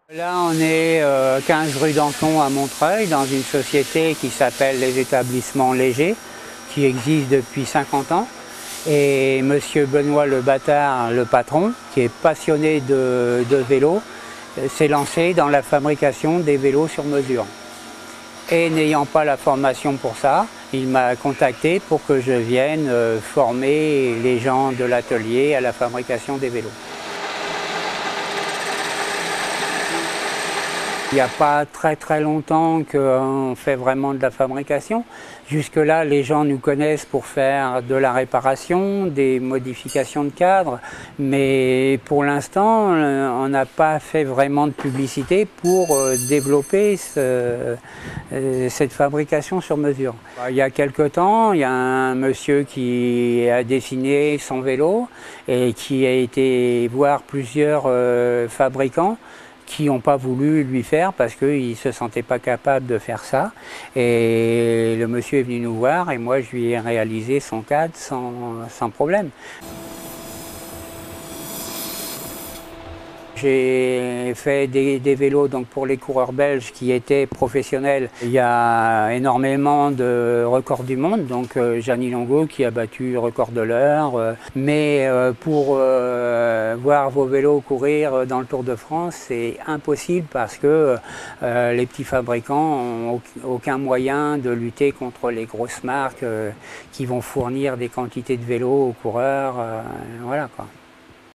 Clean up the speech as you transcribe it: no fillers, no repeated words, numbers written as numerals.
Là, on est 15 rue d'Anton à Montreuil, dans une société qui s'appelle les Établissements Légers, qui existe depuis 50 ans. Et monsieur Benoît Le Bâtard, le patron, qui est passionné de vélo, s'est lancé dans la fabrication des vélos sur mesure. Et n'ayant pas la formation pour ça, il m'a contacté pour que je vienne former les gens de l'atelier à la fabrication des vélos. Il n'y a pas très longtemps qu'on fait vraiment de la fabrication. Jusque-là, les gens nous connaissent pour faire de la réparation, des modifications de cadre, mais pour l'instant, on n'a pas fait vraiment de publicité pour développer cette fabrication sur mesure. Il y a quelque temps, il y a un monsieur qui a dessiné son vélo et qui a été voir plusieurs fabricants qui n'ont pas voulu lui faire parce qu'il ne se sentait pas capable de faire ça. Et le monsieur est venu nous voir et moi je lui ai réalisé son cadre sans problème. J'ai fait des vélos donc, pour les coureurs belges qui étaient professionnels. Il y a énormément de records du monde, donc Gianni Longo qui a battu le record de l'heure. Mais pour voir vos vélos courir dans le Tour de France, c'est impossible parce que les petits fabricants n'ont aucun moyen de lutter contre les grosses marques qui vont fournir des quantités de vélos aux coureurs. Voilà, quoi.